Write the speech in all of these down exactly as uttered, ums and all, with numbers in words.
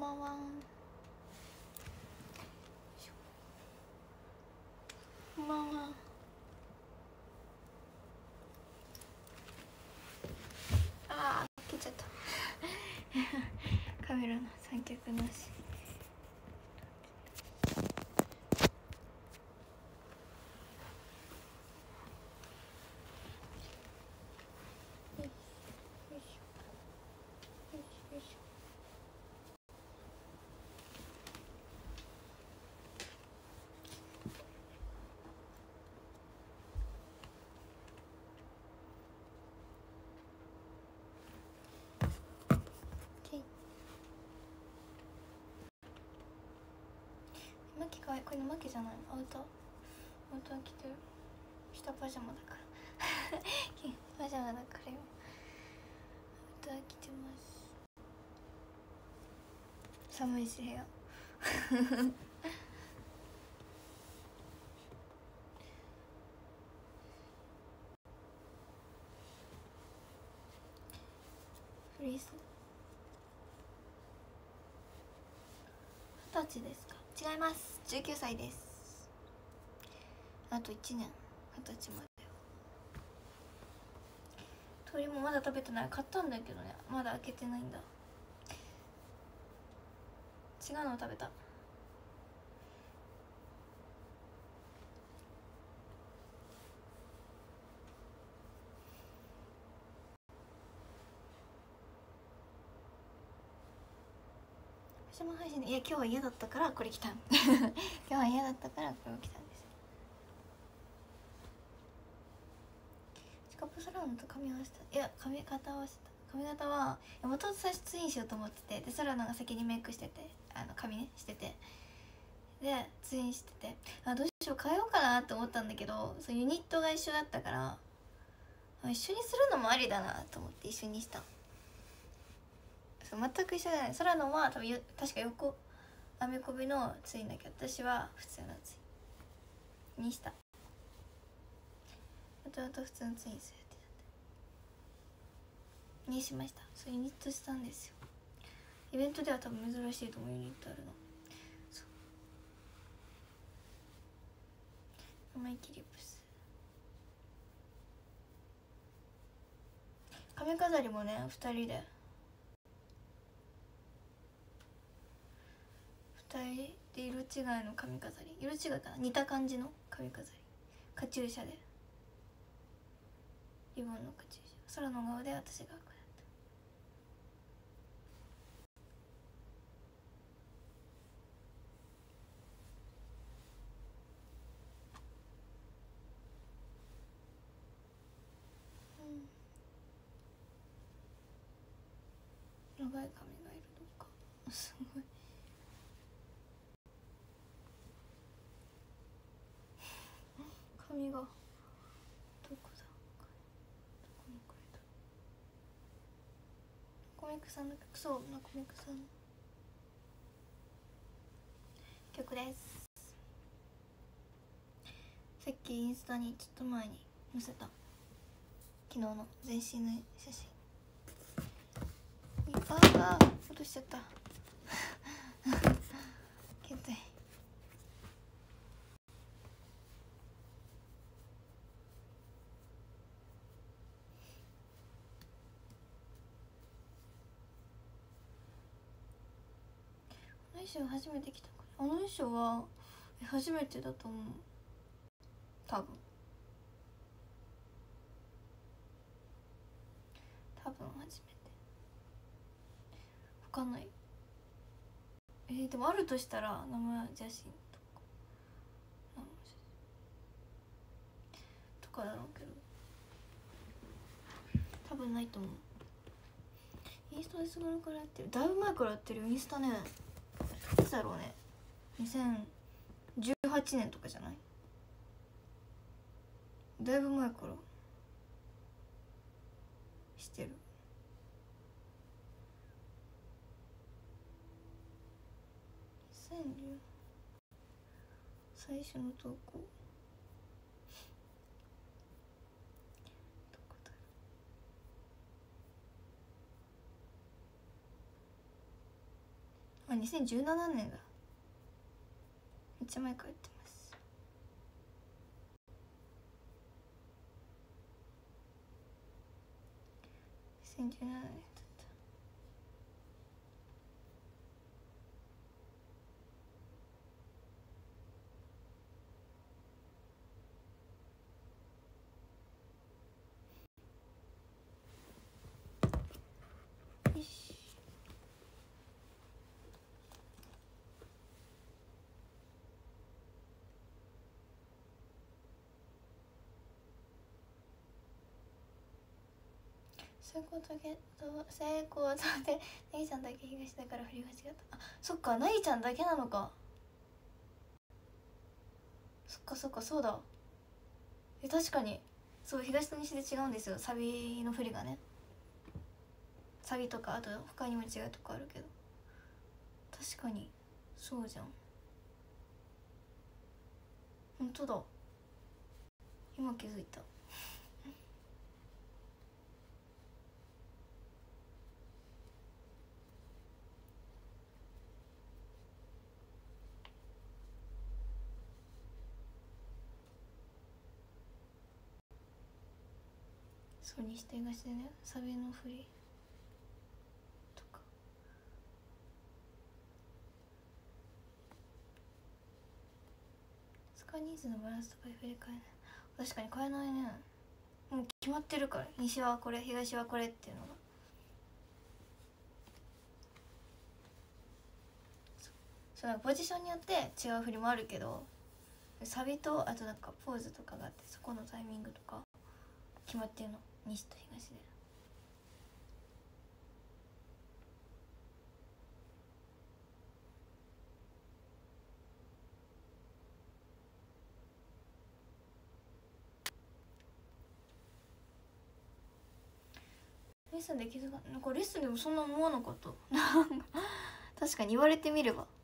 ばんは。こんばんは。あー切っちゃったカメラの三脚なし。マキかわいい。これのマキじゃないの？アウターアウター着てる。下パジャマだからパジャマだからよ。アウター着てます。寒いし部屋フリース二十歳ですか？違います、じゅうきゅうさいです。あといちねん、二十歳まで。鶏もまだ食べてない。買ったんだけどね、まだ開けてないんだ。違うのを食べた。パジャマ配信で、いや今日は嫌だったからこれ着た今日は嫌だったからこれを着たんです。シカップサランと髪合わせた。いや髪型合わせた。髪型はもともと最初ツインしようと思ってて、でサラナが先にメイクしてて、あの髪ねしてて、でツインしてて、あどうしよう変えようかなって思ったんだけど、そうユニットが一緒だったから、一緒にするのもありだなと思って一緒にした。そう全く一緒じゃない。空のは多分よ確か横アメコビのツインだけど、私は普通のツインにした。あとあと普通のツインするってにしました。そうユニットしたんですよ。イベントでは多分珍しいと思う、ユニットあるの。そう生意気リップス。髪飾りもねふたりでふたりで色違いの髪飾り、色違いかな、似た感じの髪飾り、カチューシャでリボンのカチューシャ、空の側で私がこうやって長い髪がいるのかすごい髪がどこだ、どこにこれだ、コミックさんの曲、そうなコミックさんの曲です。さっきインスタにちょっと前に載せた昨日の全身の写真。ああ落としちゃった携帯。あの衣装初めて着たから、あの衣装は初めてだと思う多分多分初めて。わかんない。えー、でもあるとしたら生写真とか生写真とかだろうけど、多分ないと思う。インスタですぐからやってる、だいぶ前からやってるよインスタね。いつだろうね、にせんじゅうはちねんとかじゃない？だいぶ前からしてる。にせんじゅう最初の投稿どこだろう。あ、 にせんじゅうななねんだ。めっちゃ前からやってます。にせんじゅうななねんだった。よし。成功だけと成功だってなぎちゃんだけ東だから振り間違った。あ、そっか、なぎちゃんだけなのか。そっかそっか、そうだ。え、確かにそう、東と西で違うんですよ、サビの振りがね。サビとかあと他にも違うとこあるけど、確かにそうじゃん。ほんとだ、今気づいた。そうにして東でね、サビの振りとか。スカニーズのバランスとかで振り返る。確かに変えないね。もう決まってるから、西はこれ東はこれっていうのが。そう、なんかポジションによって違う振りもあるけど、サビとあとなんかポーズとかがあって、そこのタイミングとか決まってるの、西と東で。レッスンで気づかなんかレッスンでもそんな思わなかった確かに言われてみれば。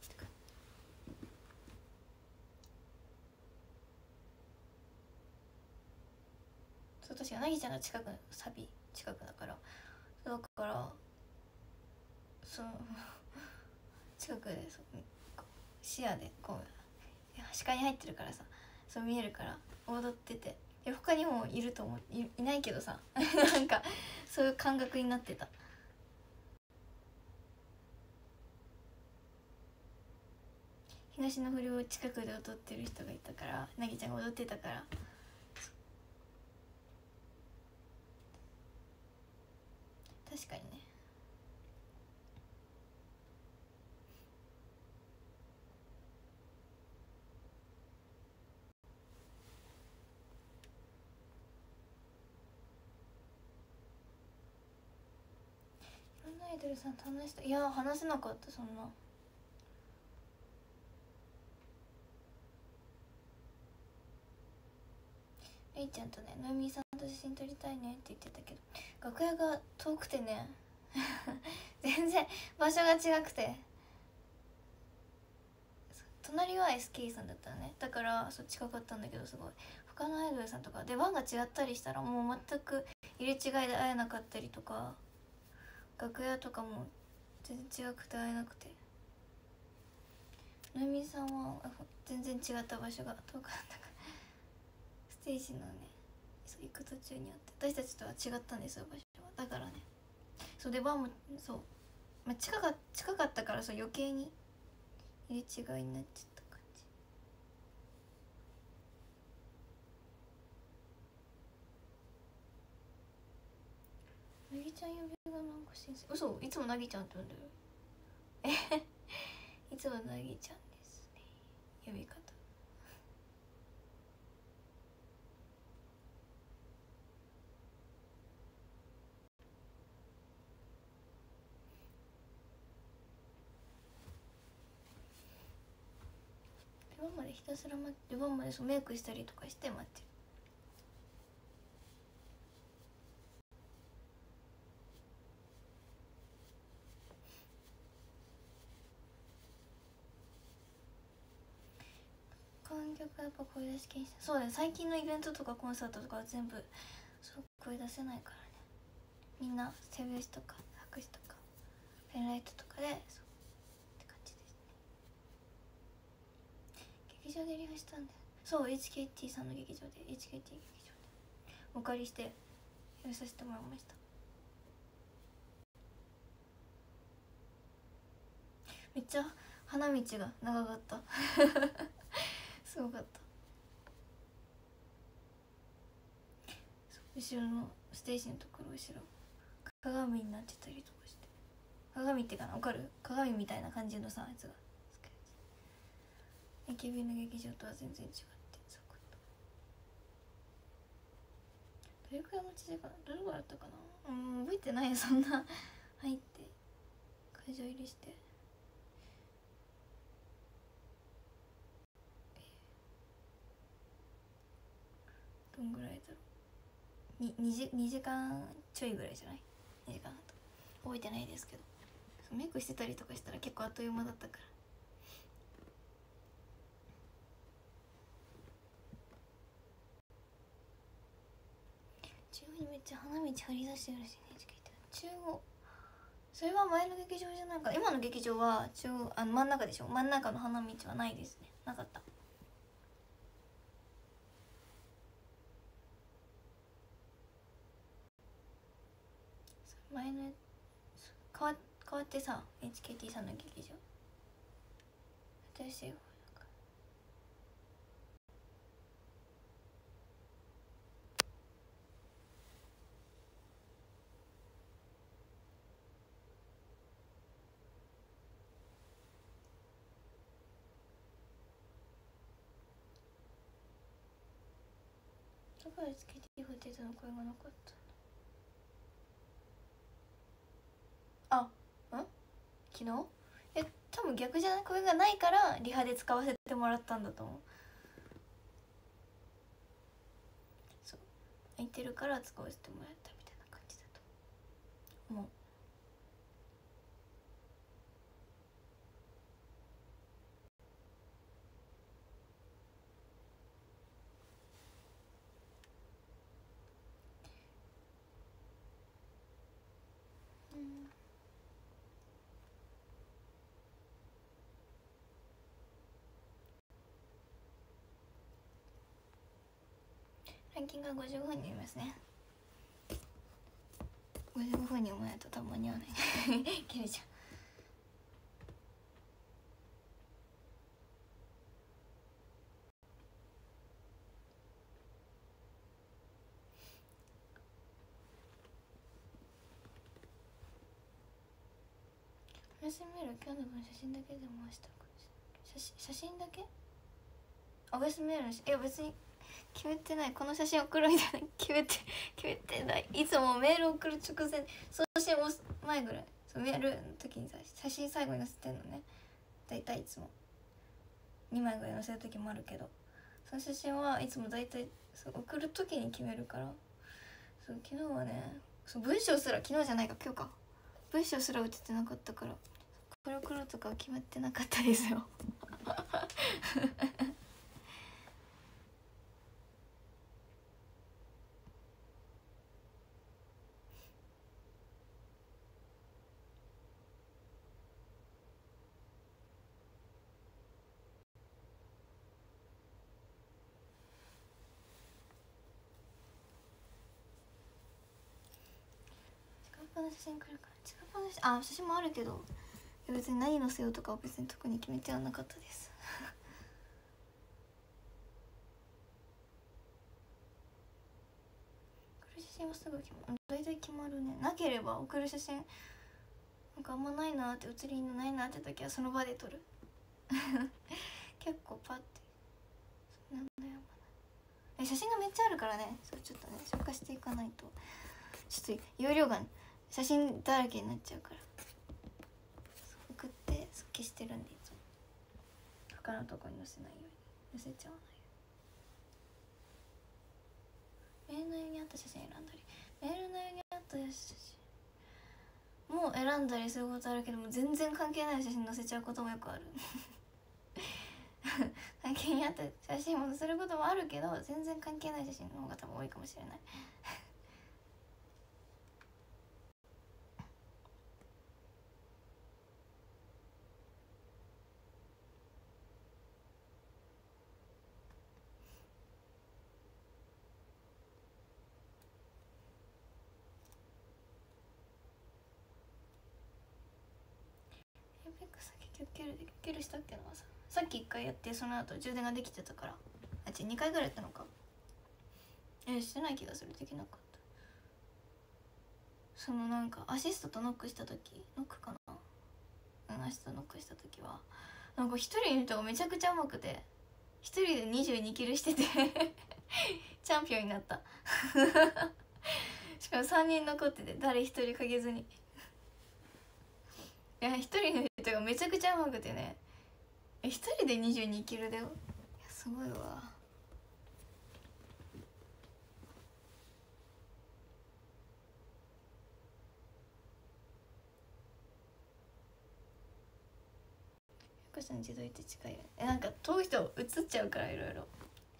そう、確かになぎちゃんが近く、サビ近くだから、だからその近くでそう視野でこう視界に入ってるからさ、そう見えるから踊ってて、いや他にもいると思う い, いないけどさなんかそういう感覚になってた。東の振りを近くで踊ってる人がいたから、なぎちゃんが踊ってたから。確かにね。いろんなアイドルさんと話した。いや話せなかった、そんな。レイちゃんとね、ノエミさんと写真撮りたいねって言ってたけど、楽屋が遠くてね全然場所が違くて、隣は エスケー さんだったのね、だからそっち近かったんだけど、すごい他のアイドルさんとか出番が違ったりしたらもう全く入れ違いで会えなかったりとか、楽屋とかも全然違くて会えなくて、ノエミさんは全然違った場所が遠かったからステージのね、そう行く途中にあって、私たちとは違ったんですよ、場所は。だからね、そう出番もそう、まあ、近か近かったからそう余計に入れ違いになっちゃった感じ。なぎちゃん呼びがなんか新鮮。嘘、いつもなぎちゃんって呼んでるえいつもなぎちゃんですね、呼び方。出番までひたすら待って、出番までそうメイクしたりとかして待ってる。観客はやっぱ声出し禁止。そうだね、最近のイベントとかコンサートとかは全部そう声出せないからね。みんな背拍子とか拍手とかペンライトとかでそう場でリハしたんだよ。そう エイチケーティー さんの劇場で エイチケーティー 劇場でお借りしてやらさせてもらいました。めっちゃ花道が長かったすごかった。後ろのステージのところ後ろ鏡になってたりとかして、鏡ってかな、分かる？鏡みたいな感じのさやつが エーケービー の劇場とは全然違ってすごかった。どれくらい待ち時間どれくらいだったかな、うん覚えてないよ。そんな入って会場入りしてどんぐらいだろう、に 2, 時にじかんちょいぐらいじゃない？ に 時間と覚えてないですけど、メイクしてたりとかしたら結構あっという間だったから。中央にめっちゃ花道張り出してるらしいね。中央それは前の劇場じゃないか、今の劇場は中央あの真ん中でしょ。真ん中の花道はないですね、なかった。前の変わ変わってさ エイチケーティー さんの劇場新しい方だから エイチケーティーフォーティーエイトの声がなかった。あ、ん昨日え多分逆じゃない、声がないからリハで使わせてもらったんだと思う。そう空いてるから使わせてもらったみたいな感じだと思う。ランキングがごじゅうごふんになりますね。ごじゅうごふんに思えないと多分間に合わない切れちゃう。おやすみメール今日の分写真だけでも回したか写真写真だけあおやすみメールのいや別に決めてない。この写真送るみたいな決めて決めてない。いつもメール送る直前送信押す前ぐらいそうメールの時にさ写真最後に載せてんのね。だいたいいつもにまいぐらい載せる時もあるけど、その写真はいつもだいたい送る時に決めるから。そう昨日はねそう文章すら昨日じゃないか今日か文章すら打ててなかったからこれ送るとかは決まってなかったですよ近場の写真来るから近場の写真あ写真もあるけど別に何載せようとかは別に特に決めてはなかったです送る写真はすぐ決まる。大体決まるね。なければ送る写真なんかあんまないなって写りのないなって時はその場で撮る結構パッてそんな悩まないえ写真がめっちゃあるからね。そうちょっとね消化していかないとちょっと容量が、ね、写真だらけになっちゃうから送って消してるんでいつも他のとこに載せないように載せちゃわないよ。メールのようにあった写真選んだりメールのようにあった写真もう選んだりすることあるけども全然関係ない写真載せちゃうこともよくある関係にあった写真も載せることもあるけど全然関係ない写真の方が多分多いかもしれないキュッキュルでキュッキュルしたっけな。ささっきいっかいやってその後充電ができてたから、あっちにかいぐらいやったのか。えしてない気がする。できなかった。そのなんかアシストとノックした時、ノックかな、うん、アシストノックした時はなんか一人の人がめちゃくちゃうまくて、一人でにじゅうにキルしててチャンピオンになったしかもさんにん残ってて誰一人かけずにいや一人の人がめちゃくちゃうまくてね、一人でにじゅうにキルだよ。いやすごいわ。ひゃくさん自動って近いよね。えなんか遠い人映っちゃうからいろいろ。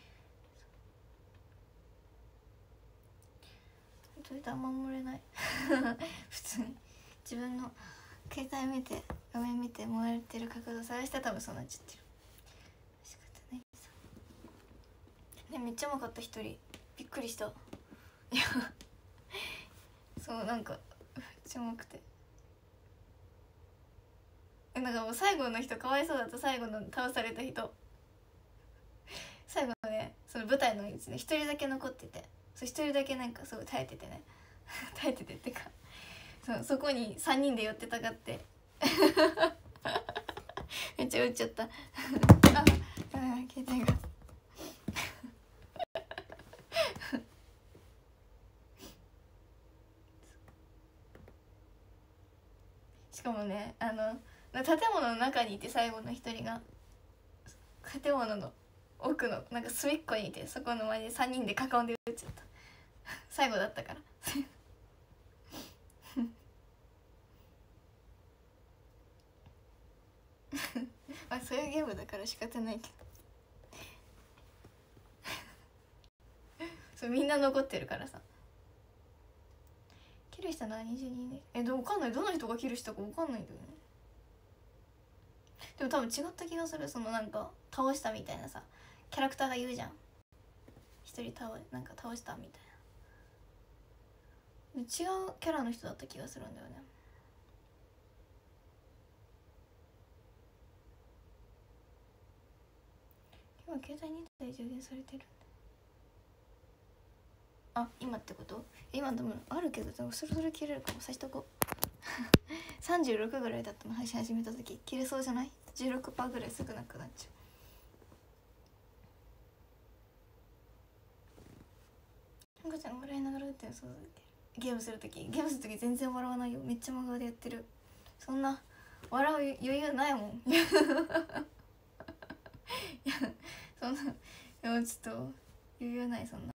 それとあんま守れない普通に自分の携帯見て画面見て燃えてる角度探したら多分そうなっちゃってる。仕方ないさ。ねめっちゃうまかった一人。びっくりした。いやそうなんかめっちゃうまくて。えなんかもう最後の人かわいそうだった。最後の倒された人最後のねその舞台のうちね一人だけ残ってて、そう一人だけなんかすごい耐えててね耐えててってかそそこにさんにんで寄ってたかってめっちゃ打っちゃったああ携帯がしかもねあの建物の中にいて最後の一人が建物の奥のなんか隅っこにいて、そこの前でさんにんで囲んで打っちゃった最後だったからまあそういうゲームだから仕方ないけどそうみんな残ってるからさ。キルしたのはにじゅうにね。えでも分かんない、どの人がキルしたか分かんないんだよね。でも多分違った気がする。そのなんか倒したみたいなさキャラクターが言うじゃん。一人倒なんか倒したみたいな。違うキャラの人だった気がするんだよね。今携帯にだい充電されてるんだ。あ今ってこと？今でもあるけどでもそろそろ切れるかも。さしとこうさんじゅうろくぐらいだったの配信始めた時。切れそうじゃない？ じゅうろくパーセント ぐらいすぐなくなっちゃう。赤ちゃん笑いながら打ってる。そうだっけ。ゲームする時ゲームする時全然笑わないよ。めっちゃ真顔でやってる。そんな笑う余裕ないもんいやそんなでもちょっと余裕ない。そんな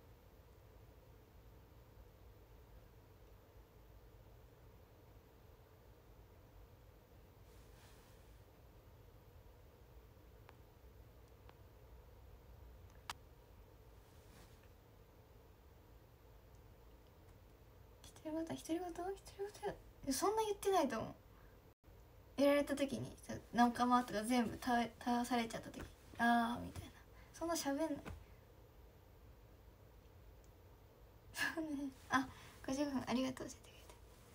独り言独り言独り言そんな言ってないと思う。やられた時に仲間とか全部倒されちゃった時ああみたいなそんな喋んないそうね。あごじゅっぷんありがとう教えてくれて。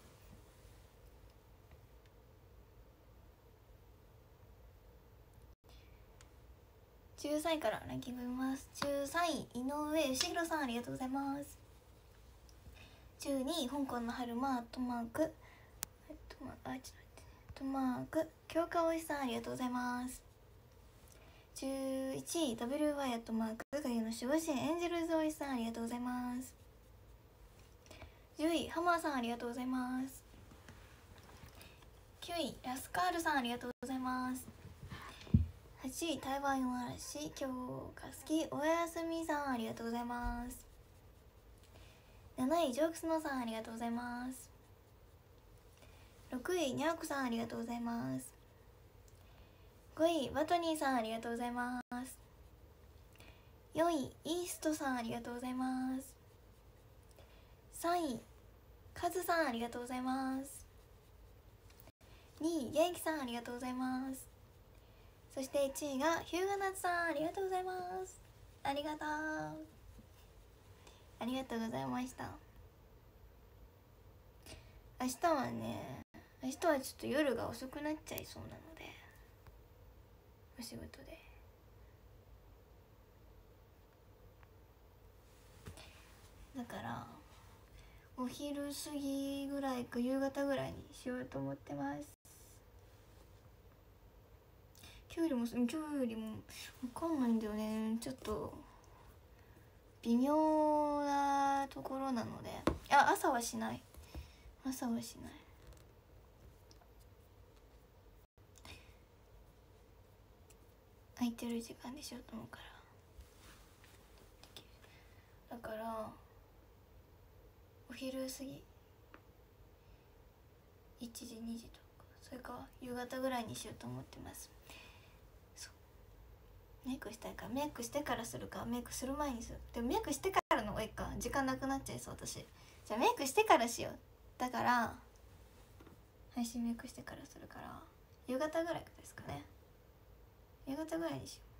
じゅうさんいからランキング見ます。じゅうさんい井上義弘さんありがとうございます。じゅうにい香港の春馬トマークトマあちょっと待ってトマーク京香おじさんありがとうございます。じゅういちい ダブリューワイ アットマーク影の守護神エンジェルズおじさんありがとうございます。じゅういハマーさんありがとうございます。きゅういラスカールさんありがとうございます。はちい台湾の嵐今日が好きおやすみさんありがとうございます。なないジョークスノさんありがとうございます。ろくいにゃおくさんありがとうございます。ごいバトニーさんありがとうございます。よんいイーストさんありがとうございます。さんいカズさんありがとうございます。にい元気さんありがとうございます。そしていちいがヒューガナツさんありがとうございます。ありがとうありがとうございました。明日はね明日はちょっと夜が遅くなっちゃいそうなのでお仕事で。だからお昼過ぎぐらいか夕方ぐらいにしようと思ってます。今日よりも今日よりも分かんないんだよね。ちょっと微妙なところなので、あ、朝はしない朝はしない空いてる時間でしようと思うから。だからお昼過ぎいちじにじとかそれか夕方ぐらいにしようと思ってます。メイクしたいからメイクしてからするかメイクする前にする。でもメイクしてからの方がいいか、時間なくなっちゃいそう私。じゃあメイクしてからしよう。だから配信メイクしてからするから夕方ぐらいですかね。夕方ぐらいにしよ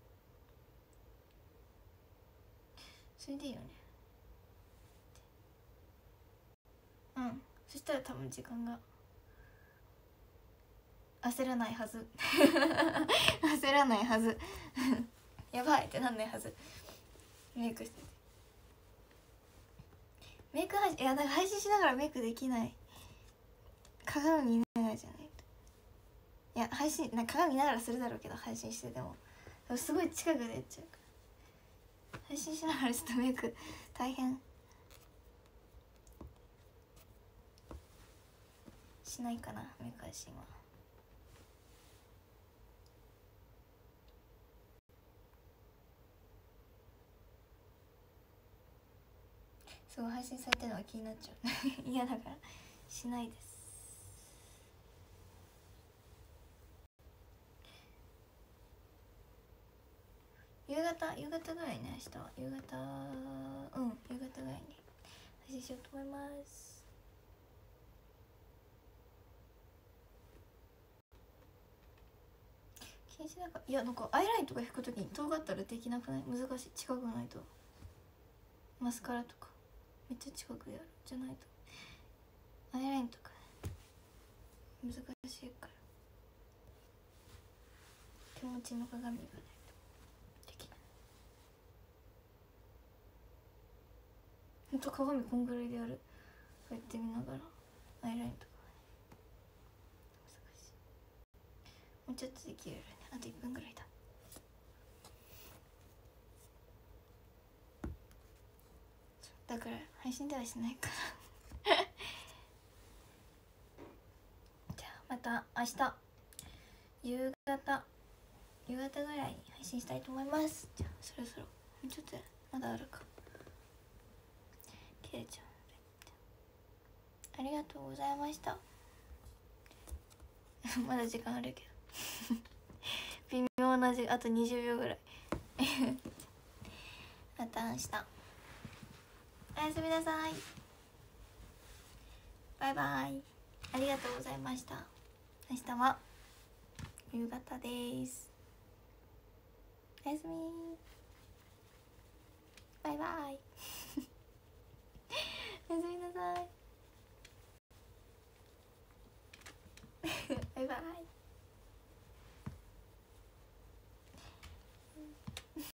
う。それでいいよね。うん、そしたら多分時間が焦らないはず焦らないはずやばいってなんないはず。メイクしててメイク配信、いやなんか配信しながらメイクできない。鏡見ながらじゃないと。いや配信なんか鏡見ながらするだろうけど配信しててもすごい近くでやっちゃうから、配信しながらちょっとメイク大変しないかな。メイク配信はすごい配信されてるのが気になっちゃう嫌だからしないです。夕方夕方ぐらいね、明日は夕方、うん夕方ぐらいに配信しようと思います。気にしなかった。いやなんかアイラインとか引くときに遠かったらできなくない？難しい。近くないと。マスカラとかめっちゃ近くでやるじゃないとアイラインとか難しいから、手持ちの鏡がないとできない。ほんと鏡こんぐらいでやる。そうやって見ながらアイラインとか難しい。もうちょっとできるよね。あといっぷんぐらいだ。だから配信ではしないからじゃあまた明日夕方夕方ぐらいに配信したいと思います。じゃあそろそろもうちょっとまだあるか。切れちゃう。ありがとうございましたまだ時間あるけど微妙な時間あとにじゅうびょうぐらいまた明日おやすみなさい。バイバイ。ありがとうございました。明日は夕方です。おやすみ。バイバイおやすみなさいバイバイ。